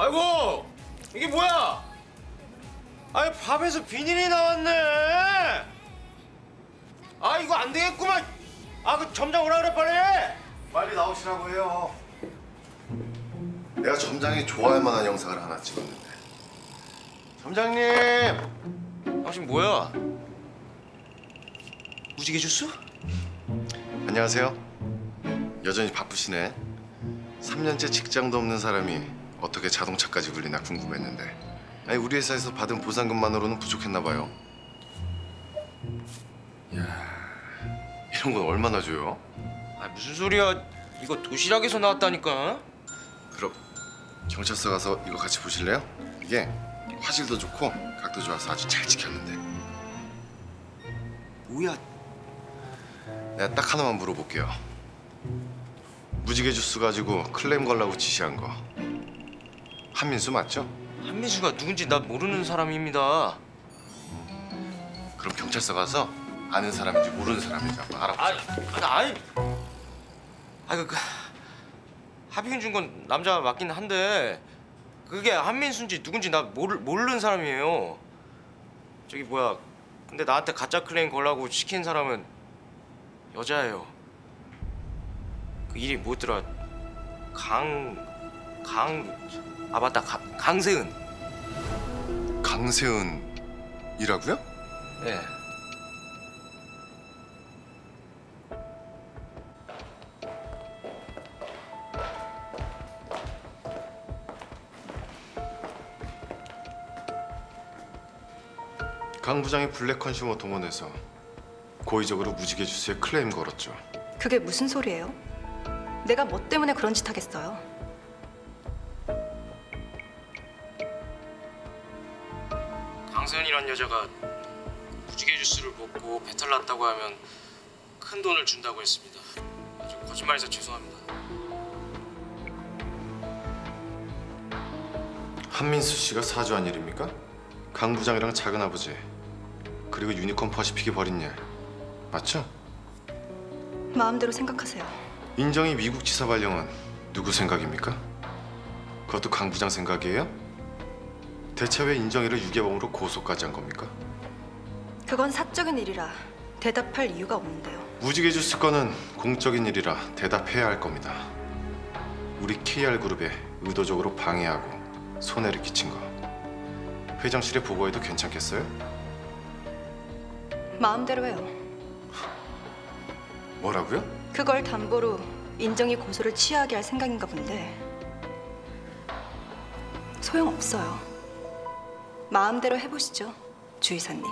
아이고, 이게 뭐야? 아니, 밥에서 비닐이 나왔네. 아, 이거 안 되겠구만. 아, 그 점장 오라 그래, 빨리. 빨리 나오시라고 해요. 내가 점장이 좋아할 만한 영상을 하나 찍었는데. 점장님, 당신 뭐야? 무지개 주스? 안녕하세요. 여전히 바쁘시네. 3년째 직장도 없는 사람이 어떻게 자동차까지 굴리나 궁금했는데. 아니, 우리 회사에서 받은 보상금만으로는 부족했나 봐요. 이야, 이런 건 얼마나 줘요? 아, 무슨 소리야? 이거 도시락에서 나왔다니까. 그럼 경찰서 가서 이거 같이 보실래요? 이게 화질도 좋고 각도 좋아서 아주 잘 찍혔는데. 뭐야? 내가 딱 하나만 물어볼게요. 무지개 주스 가지고 클레임 걸라고 지시한 거 한민수 맞죠? 한민수가 누군지 나 모르는 사람입니다. 그럼 경찰서 가서 아는 사람인지 모르는 사람인지 한번 알아보자. 그 합의금 준 건 남자 맞긴 한데 그게 한민수인지 누군지 나 모르는 사람이에요. 저기 뭐야? 근데 나한테 가짜 클레임 걸라고 시킨 사람은 여자예요. 그 이름이 뭐였더라? 맞다. 강세은. 강세은이라고요? 네. 강 부장이 블랙 컨슈머 동원해서 고의적으로 무지개 주스에 클레임 걸었죠. 그게 무슨 소리예요? 내가 뭐 때문에 그런 짓 하겠어요? 강세은이란 여자가 무지개 주스를 먹고 배탈 났다고 하면 큰 돈을 준다고 했습니다. 좀 거짓말해서 죄송합니다. 한민수 씨가 사주한 일입니까? 강 부장이랑 작은 아버지 그리고 유니콘 퍼시픽이 벌인 일 맞죠? 마음대로 생각하세요. 인정이 미국 지사 발령은 누구 생각입니까? 그것도 강 부장 생각이에요? 대체 왜 인정이를 유괴범으로 고소까지 한 겁니까? 그건 사적인 일이라 대답할 이유가 없는데요. 무지개 주스 건은 공적인 일이라 대답해야 할 겁니다. 우리 KR그룹에 의도적으로 방해하고 손해를 끼친 거 회장실에 보고해도 괜찮겠어요? 마음대로 해요. 뭐라고요? 그걸 담보로 인정이 고소를 취하게 할 생각인가 본데 소용없어요. 마음대로 해보시죠, 주이사님.